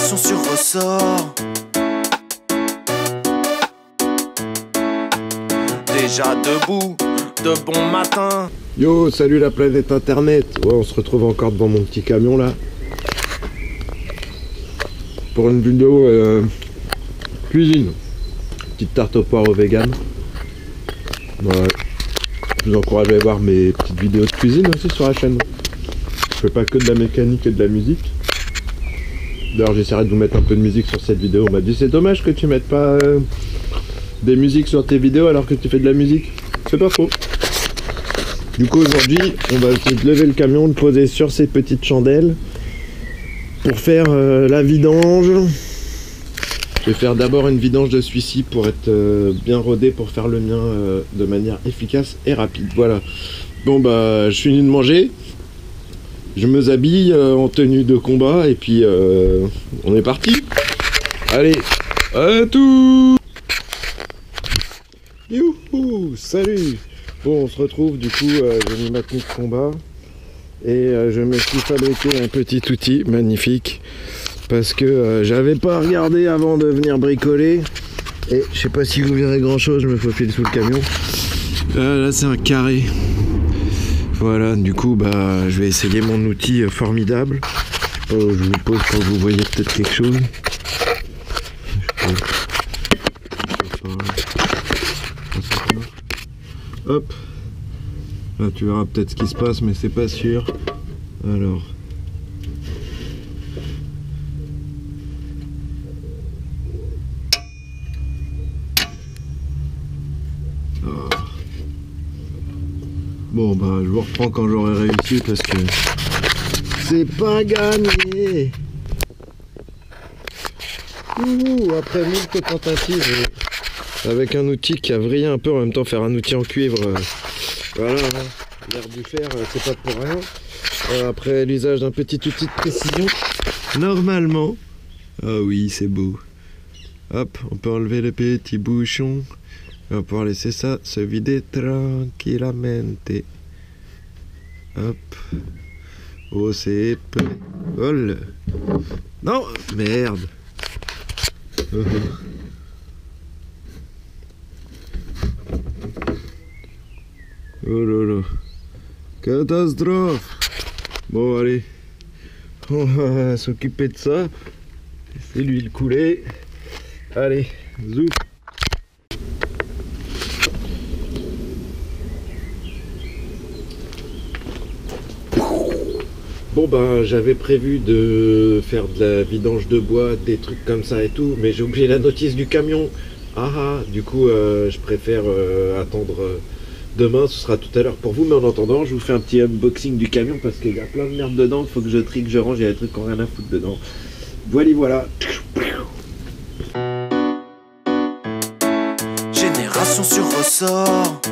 Génération sur ressort. Déjà debout, de bon matin. Yo, salut la planète internet. Ouais, on se retrouve encore devant mon petit camion là pour une vidéo cuisine. Petite tarte aux poireaux vegan. Ouais. Je vous encourage à aller voir mes petites vidéos de cuisine aussi sur la chaîne. Je fais pas que de la mécanique et de la musique. D'ailleurs, j'essaierai de vous mettre un peu de musique sur cette vidéo. On m'a dit c'est dommage que tu mettes pas des musiques sur tes vidéos alors que tu fais de la musique. C'est pas faux. Du coup, aujourd'hui, on va essayer de lever le camion, le poser sur ces petites chandelles pour faire la vidange. Je vais faire d'abord une vidange de celui-ci pour être bien rodé pour faire le mien de manière efficace et rapide. Voilà. Bon bah, je finis de manger. Je me habille en tenue de combat et puis on est parti. Allez, à tout. Youhou, salut. Bon, on se retrouve du coup, j'ai mis ma tenue de combat et je me suis fabriqué un petit outil magnifique parce que j'avais pas regardé avant de venir bricoler et je sais pas si vous verrez grand chose, je me faufile sous le camion. Là c'est un carré. Voilà, du coup bah je vais essayer mon outil formidable. Je vous pose quand vous voyez peut-être quelque chose. Hop, là tu verras peut-être ce qui se passe mais c'est pas sûr. Alors bon bah je vous reprends quand j'aurai réussi parce que c'est pas gagné. Après 1000 tentatives avec un outil qui a vrillé un peu, en même temps faire un outil en cuivre, voilà, l'air du fer, c'est pas pour rien. Après l'usage d'un petit outil de précision, normalement, ah oui c'est beau, hop, on peut enlever le petit bouchon, on va pouvoir laisser ça se vider tranquillamente, hop, oh c'est peu, oh le... non, merde. Oh là là, catastrophe. Bon allez, on va s'occuper de ça. C'est l'huile coulée. Allez, zou. Bon ben j'avais prévu de faire de la vidange de bois, des trucs comme ça et tout, mais j'ai oublié la notice du camion. Du coup je préfère attendre demain, ce sera tout à l'heure pour vous, mais en attendant, je vous fais un petit unboxing du camion parce qu'il y a plein de merde dedans, il faut que je trie, que je range, il y a des trucs qui n'ont rien à foutre dedans. Voilà. Génération sur ressort.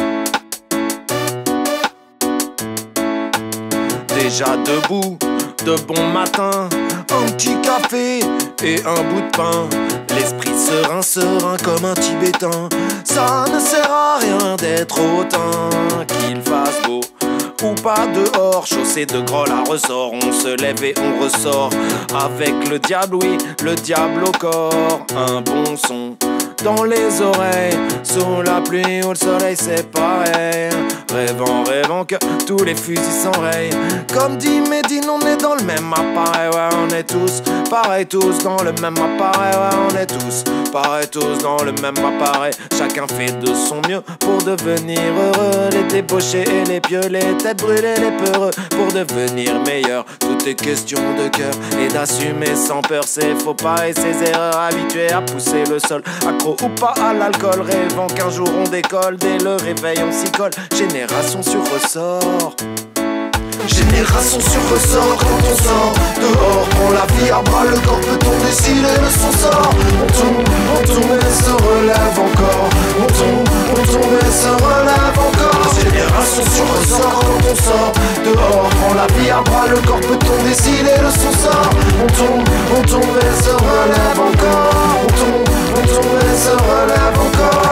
Déjà debout, de bon matin. Un petit café et un bout de pain. L'esprit serein comme un Tibétain. Ça ne sert à rien d'être hautain, qu'il fasse beau ou pas dehors, chaussée de groll à ressort. On se lève et on ressort avec le diable, oui, le diable au corps. Un bon son dans les oreilles, sous la pluie ou le soleil c'est pareil. Rêvant que tous les fusils s'enrayent. Comme dit Medine, on est dans le même appareil. Ouais, on est tous pareils, tous dans le même appareil. Ouais, on est tous pareils, tous dans le même appareil. Chacun fait de son mieux pour devenir heureux. Les débauchés et les pieux, les têtes brûlées, les peureux, pour devenir meilleur. Tout est question de cœur et d'assumer sans peur ses faux pas et ses erreurs. Habitués à pousser le sol, accro ou pas à l'alcool, rêvant qu'un jour on décolle. Dès le réveil on s'y colle. Génération sur ressort. Génération sur ressort. Quand on sort dehors, prend la vie à bras le corps, peut-on décider de son sort? On tombe et se relève encore. On tombe et se relève encore. Génération sur ressort. Quand on sort dehors, prend la vie à bras le corps, peut-on décider de son sort? On tombe et se relève encore. On tombe et se relève encore.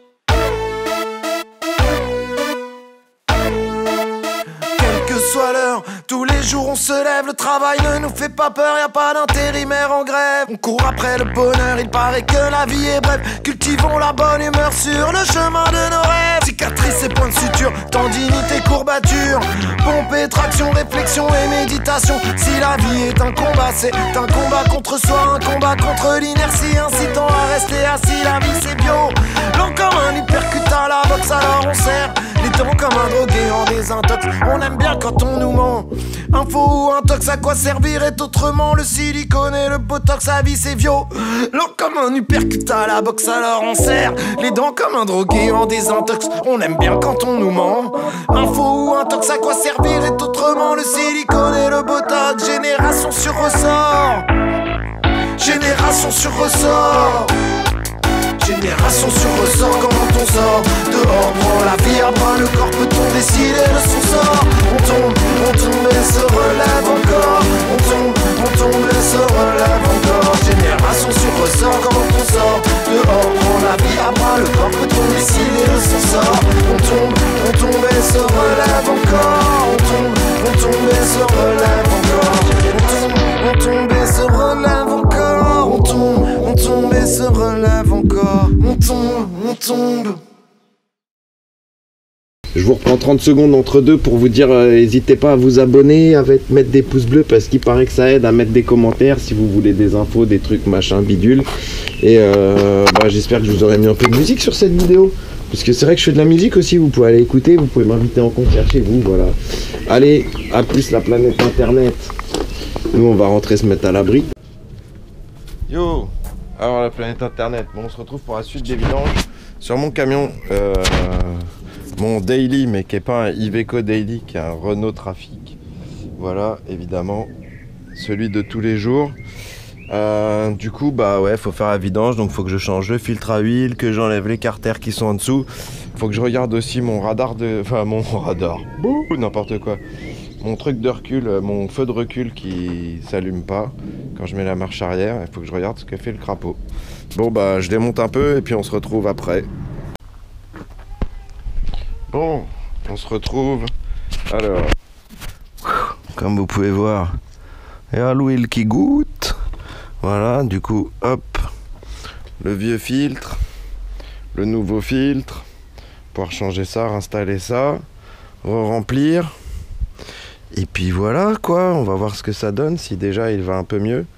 Soit l'heure d'humeur. Tous les jours on se lève, le travail ne nous fait pas peur. Y'a pas d'intérimaire en grève. On court après le bonheur, il paraît que la vie est brève. Cultivons la bonne humeur sur le chemin de nos rêves. Cicatrices et points de suture, tendinite et courbature. Pompe et traction, réflexion et méditation. Si la vie est un combat, c'est un combat contre soi, un combat contre l'inertie incitant à rester assis. La vie c'est bio, lent comme un hypercute à la boxe, alors on serre les dents comme un drogué en désintox. On aime bien quand on nous ment. Info ou intox, à quoi servirait autrement le silicone et le botox? La vie c'est vieux, lent comme un hypercute à la boxe, alors on serre les dents comme un drogué en désintox. On aime bien quand on nous ment. Info ou intox, à quoi servirait autrement le silicone et le botox? Génération sur ressort, génération sur ressort. Génération sur ressort, comment on sort dehors, prend la vie à bras le corps, peut-on décider de son sort? On tombe et se relève encore. On tombe et se relève encore. Génération sur ressort, comment on sort dehors, prend la vie à bras le corps, peut-on décider de son sort? On tombe et se relève encore. On tombe et se relève encore. On tombe et se relève encore. On tombe et se relève encore. On tombe. Je vous reprends 30 secondes entre deux pour vous dire, n'hésitez pas à vous abonner, à mettre des pouces bleus parce qu'il paraît que ça aide, à mettre des commentaires si vous voulez des infos, des trucs machin bidule. Et j'espère que je vous aurai mis un peu de musique sur cette vidéo. Parce que c'est vrai que je fais de la musique aussi, vous pouvez aller écouter, vous pouvez m'inviter en concert chez vous, voilà. Allez, à plus la planète internet. Nous on va rentrer se mettre à l'abri. Yo, alors la planète internet, bon, on se retrouve pour la suite des vidanges sur mon camion, mon daily, mais qui n'est pas un Iveco daily, qui est un Renault Trafic. Voilà, évidemment, celui de tous les jours. Du coup, bah ouais, faut faire la vidange, donc faut que je change le filtre à huile, que j'enlève les carters qui sont en dessous. Faut que je regarde aussi mon radar mon radar, n'importe quoi. Mon truc de recul, mon feu de recul qui s'allume pas quand je mets la marche arrière. Il faut que je regarde ce que fait le crapaud. Bon bah je démonte un peu et puis on se retrouve après. Bon, on se retrouve. Alors, comme vous pouvez voir, il y a l'huile qui goûte. Voilà, du coup, hop, le vieux filtre, le nouveau filtre. Pouvoir changer ça, réinstaller ça, remplir. Et puis voilà quoi, on va voir ce que ça donne, si déjà il va un peu mieux.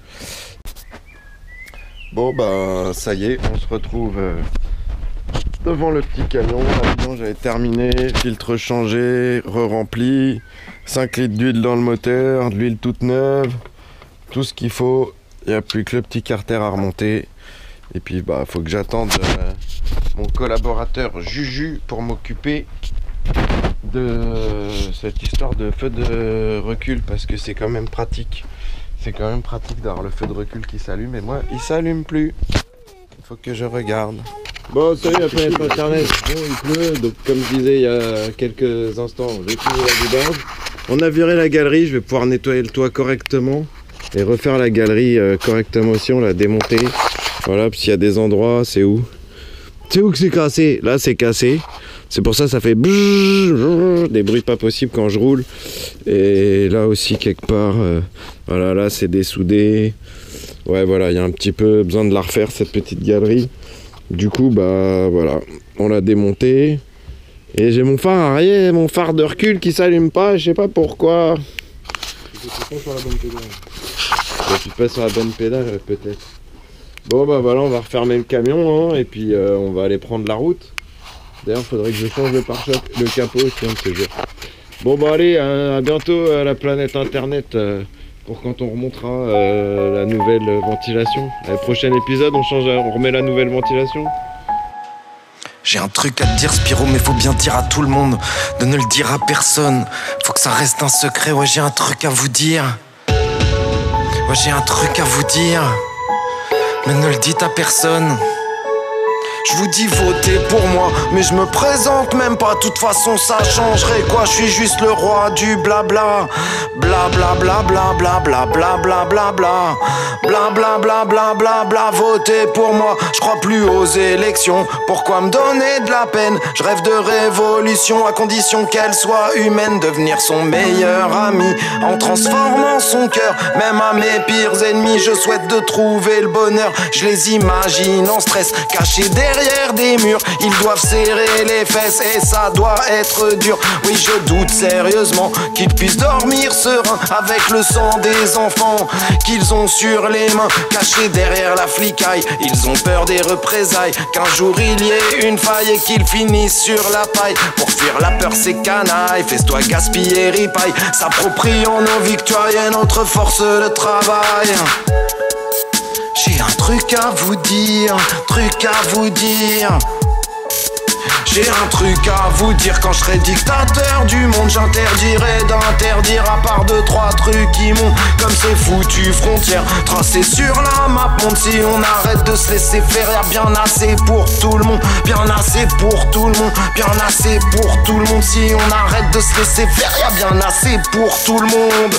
Bon bah ça y est, on se retrouve devant le petit camion. La vidange j'avais terminé, filtre changé, re-rempli, 5 litres d'huile dans le moteur, de l'huile toute neuve, tout ce qu'il faut. Il n'y a plus que le petit carter à remonter. Et puis bah faut que j'attende mon collaborateur Juju pour m'occuper de cette histoire de feu de recul, parce que c'est quand même pratique. C'est quand même pratique d'avoir le feu de recul qui s'allume, et moi il s'allume plus. Il faut que je regarde. Bon, salut la planète internet. Bon, il pleut, donc comme je disais il y a quelques instants, j'ai fini la vidange. On a viré la galerie, je vais pouvoir nettoyer le toit correctement et refaire la galerie correctement aussi. On l'a démonté. Voilà, puis s'il y a des endroits, c'est où? C'est où que c'est cassé? Là c'est cassé. C'est pour ça que ça fait des bruits pas possibles quand je roule. Et là aussi quelque part, voilà, là c'est dessoudé. Ouais voilà, il y a un petit peu besoin de la refaire cette petite galerie. Du coup bah voilà, on l'a démonté. Et j'ai mon phare arrière, mon phare de recul qui s'allume pas, je sais pas pourquoi. Tu passes sur la bonne pédale peut-être. Bon bah voilà, on va refermer le camion hein, et puis on va aller prendre la route. D'ailleurs faudrait que je change le pare-choc, le capot aussi un de ces jours. Bon bah allez, à bientôt à la planète internet pour quand on remontera la nouvelle ventilation. Le prochain épisode on remet la nouvelle ventilation. J'ai un truc à te dire Spiro, mais faut bien dire à tout le monde de ne le dire à personne. Faut que ça reste un secret, ouais j'ai un truc à vous dire. Ouais j'ai un truc à vous dire, mais ne le dites à personne. Je vous dis votez pour moi, mais je me présente même pas. De toute façon ça changerait quoi, je suis juste le roi du blabla. Bla bla bla bla bla bla bla bla bla bla. Bla bla bla bla bla bla. Votez pour moi, je crois plus aux élections. Pourquoi me donner de la peine? Je rêve de révolution à condition qu'elle soit humaine. Devenir son meilleur ami en transformant son cœur. Même à mes pires ennemis, je souhaite de trouver le bonheur. Je les imagine en stress, cachés derrière des murs. Ils doivent serrer les fesses et ça doit être dur. Oui, je doute sérieusement qu'ils puissent dormir serein avec le sang des enfants qu'ils ont sur les mains. Cachés derrière la flicaille, ils ont peur des représailles. Qu'un jour il y ait une faille et qu'ils finissent sur la paille. Pour fuir la peur, c'est canaille. Fais-toi gaspiller, ripaille. S'appropriant nos victoires et notre force de travail. J'ai un truc à vous dire, truc à vous dire. J'ai un truc à vous dire, quand je serai dictateur du monde, j'interdirai d'interdire à part 2-3 trucs qui montent comme ces foutues frontières tracées sur la map monde. Si on arrête de se laisser faire, y'a bien assez pour tout le monde, bien assez pour tout le monde, bien assez pour tout le monde. Si on arrête de se laisser faire, y'a bien assez pour tout le monde.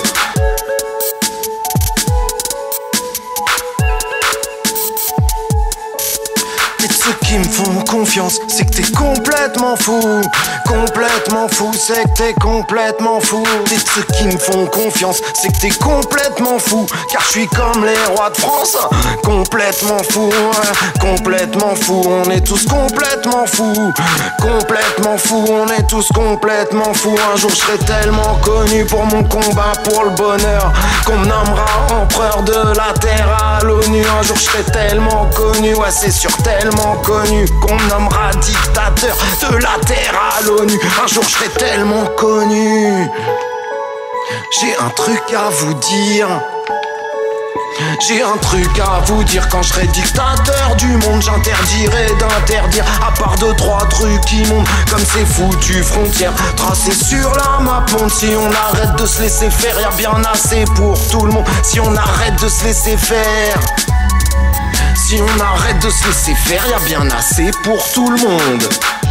Ceux qui me font confiance, c'est que t'es complètement fou. Complètement fou, c'est que t'es complètement fou. Et ceux qui me font confiance, c'est que t'es complètement fou. Car je suis comme les rois de France, complètement fou, complètement fou. On est tous complètement fous, complètement fous. On est tous complètement fous. Un jour je serai tellement connu pour mon combat pour le bonheur qu'on me nommera empereur de la terre à l'ONU. Un jour je serai tellement connu, ouais c'est sûr, tellement connu qu'on me nommera dictateur de la terre à l'ONU. Un jour je serai tellement connu. J'ai un truc à vous dire. J'ai un truc à vous dire, quand je serai dictateur du monde, j'interdirai d'interdire à part 2-3 trucs qui montent comme ces foutues frontières tracées sur la map monde. Si on arrête de se laisser faire, y'a bien assez pour tout le monde. Si on arrête de se laisser faire, si on arrête de se laisser faire, y'a bien assez pour tout le monde.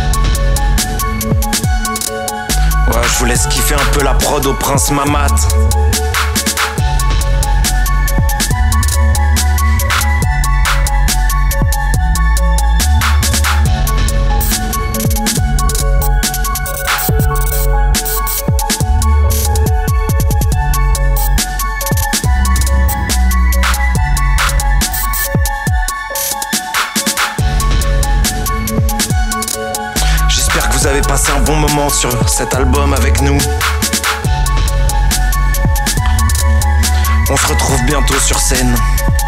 Ouais, je vous laisse kiffer un peu la prod au Prince Mamat. Vous avez passé un bon moment sur cet album avec nous. On se retrouve bientôt sur scène.